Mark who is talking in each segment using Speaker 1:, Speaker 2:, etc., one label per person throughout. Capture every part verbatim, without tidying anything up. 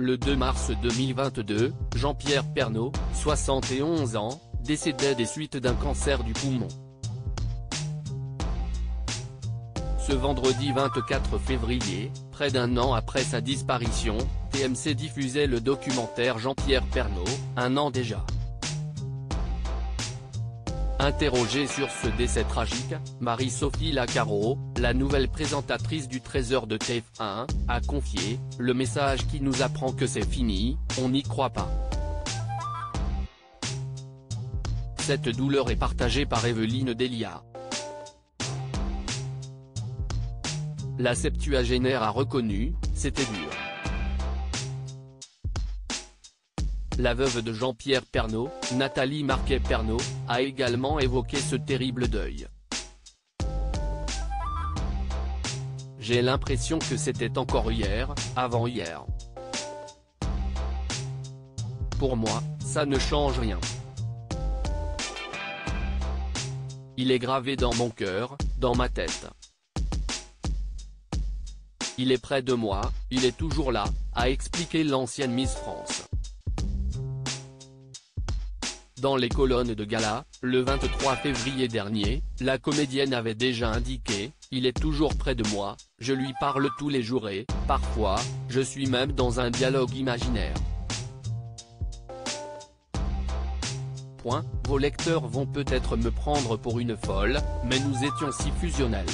Speaker 1: Le deux mars deux mille vingt-deux, Jean-Pierre Pernaut, soixante et onze ans, décédait des suites d'un cancer du poumon. Ce vendredi vingt-quatre février, près d'un an après sa disparition, T M C diffusait le documentaire Jean-Pierre Pernaut, un an déjà. Interrogée sur ce décès tragique, Marie-Sophie Lacaro, la nouvelle présentatrice du Trésor de T F un, a confié « Le message qui nous apprend que c'est fini, on n'y croit pas ». Cette douleur est partagée par Evelyne Delia. La septuagénaire a reconnu « C'était dur ». La veuve de Jean-Pierre Pernaut, Nathalie Marquet-Pernaut, a également évoqué ce terrible deuil. « J'ai l'impression que c'était encore hier, avant-hier. Pour moi, ça ne change rien. Il est gravé dans mon cœur, dans ma tête. Il est près de moi, il est toujours là », a expliqué l'ancienne Miss France. Dans les colonnes de gala, le vingt-trois février dernier, la comédienne avait déjà indiqué « Il est toujours près de moi, je lui parle tous les jours et, parfois, je suis même dans un dialogue imaginaire. » Point, vos lecteurs vont peut-être me prendre pour une folle, mais nous étions si fusionnels.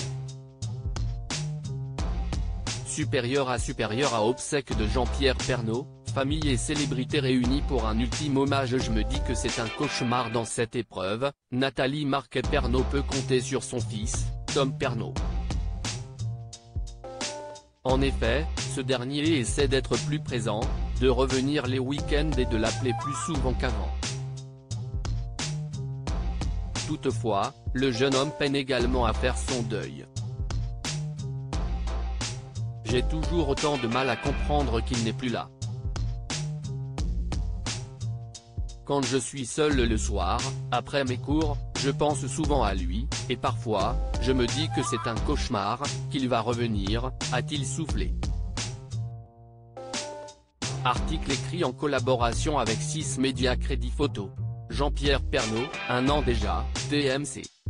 Speaker 1: Supérieur à supérieur à obsèques de Jean-Pierre Pernaut, famille et célébrités réunies pour un ultime hommage. Je me dis que c'est un cauchemar dans cette épreuve. Nathalie Marquet-Pernaut peut compter sur son fils, Tom Pernaut. En effet, ce dernier essaie d'être plus présent, de revenir les week-ends et de l'appeler plus souvent qu'avant. Toutefois, le jeune homme peine également à faire son deuil. J'ai toujours autant de mal à comprendre qu'il n'est plus là. Quand je suis seul le soir, après mes cours, je pense souvent à lui, et parfois, je me dis que c'est un cauchemar, qu'il va revenir, a-t-il soufflé. Article écrit en collaboration avec six Médias Crédit Photo. Jean-Pierre Pernaut, un an déjà, T M C.